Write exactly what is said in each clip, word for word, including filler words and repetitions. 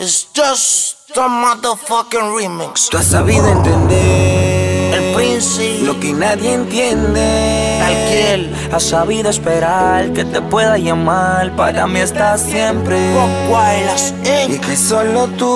It's just a motherfucking remix. Tú has sabido entender El Príncipe, lo que nadie entiende. Talkiel, has sabido esperar que te pueda llamar. Para mí estás siempre. Rockwilds Y Inc. que solo tú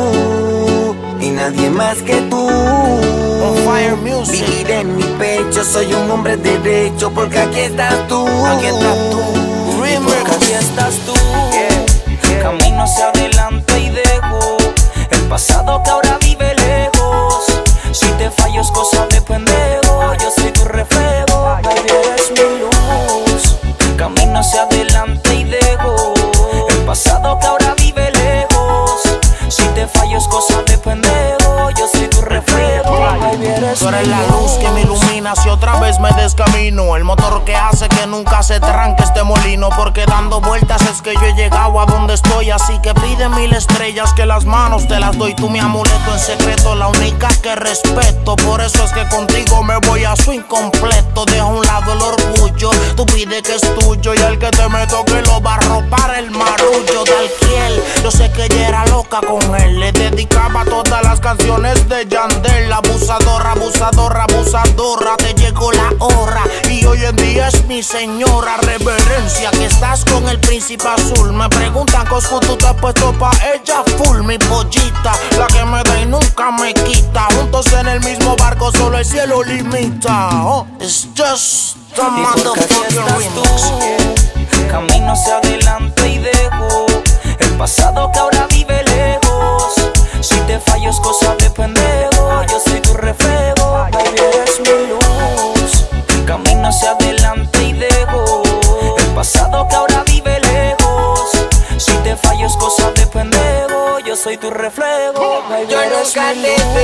y nadie más que tú. On Fire Music. Vivir en mi pecho, soy un hombre derecho. Porque aquí estás tú. Aquí estás tú. Remix. Porque aquí estás tú. Camino hacia adelante y dejo el pasado que ahora vive lejos. Si te fallo es cosa de pendejo. Yo soy tu reflejo, baby, eres mi luz. Camino hacia adelante y dejo el pasado que ahora vive lejos. Si te fallo es cosa de pendejo. Yo soy tu reflejo, baby, eres Tú eres mi la luz que me ilumina si otra vez me descamino. El motor que hace que nunca se tranque este molino. Porque dando vueltas es que yo he llegado a donde estoy. Así que pide mil estrellas que las manos te las doy. Tú mi amuleto en secreto, la única que respeto. Por eso es que contigo me voy a su incompleto. Deja a un lado el orgullo, tú pide que es tuyo. Y el que te me toque lo va a ropar el marullo. Talkiel, yo sé que ella era loca con él. Le dedicaba todas las canciones de Yandel. Abusadora, abusadora, abusadora, te llegó la hora. Y hoy en día es mi señora. Reverencia que estás con el príncipe azul. Me preguntan coscu, tú te has puesto pa' ella full. Mi pollita, la que me da y nunca me quita. Juntos en el mismo barco, solo el cielo limita. Oh, it's just a motherfucking remix. Camino hacia adelante y dejo el pasado que ahora vive lejos. Si te fallo es cosa de pendejo. Yo soy tu reflejo, baby, eres mi luz. Camino hacia adelante y dejo el pasado que ahora vive lejos. Si te fallo es cosa de pendejo. Yo soy tu reflejo, baby, Yo eres nunca mi te luz.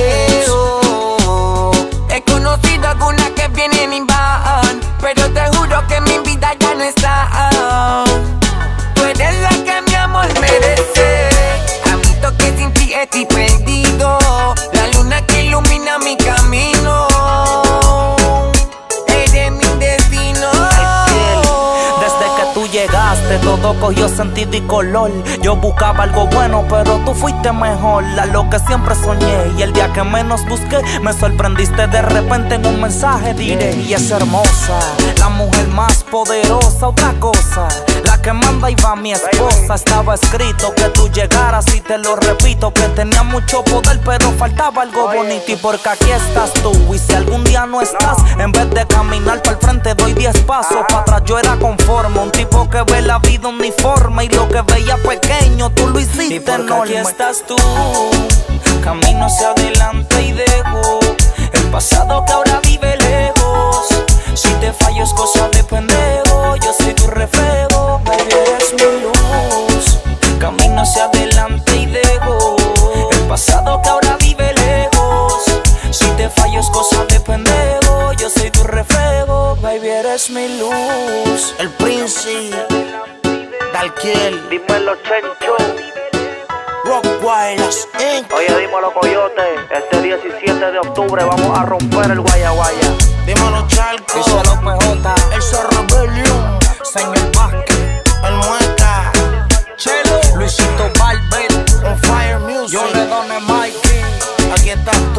veo. He conocido algunas que vienen y van, pero te juro que mi vida ya no está. Tú eres la que mi amor merece. Admito que sin ti estoy perdido. La luna que ilumina mi camino. Eres mi destino. Desde que tú llegaste todo cogió sentido y color. Yo buscaba algo bueno pero tú fuiste mejor a lo que siempre soñé. Y el día que menos busqué me sorprendiste de repente en un mensaje diré. Y es hermosa, la mujer más poderosa, otra cosa, la que manda y va mi esposa. Estaba escrito que tú llegaras y te lo repito, que tenía mucho poder pero faltaba algo bonito. Y porque aquí estás tú y si algún día no estás, en vez de caminar para el frente doy diez pasos para atrás. Yo era conforme, un tipo que ve la vida uniforme y lo que veía pequeño tú lo hiciste y porque enorme. Aquí estás tú, camino hacia adelante y dejo el pasado que ahora vive lejos. Si te fallo es cosa de pendejo. Yo soy tu reflejo, baby, eres mi luz. Camino hacia adelante y dejo el pasado que ahora vive lejos. Si te fallo es cosa de pendejo. Yo soy tu reflejo, baby, eres mi luz. El Príncipe, Talkiel, Dímelo, Chencho. Rockwilds Inc. Oye, dímelo, Coyote. Este diecisiete de octubre vamos a romper el Guaya Guaya. Dímelo, Charco, Díselo, P J, el Cerro Rebellion, señor Vázquez, el Mueca, Chelo, Luisito Barber, On Fire Music. Yo le doné Mikey. Aquí estás tú.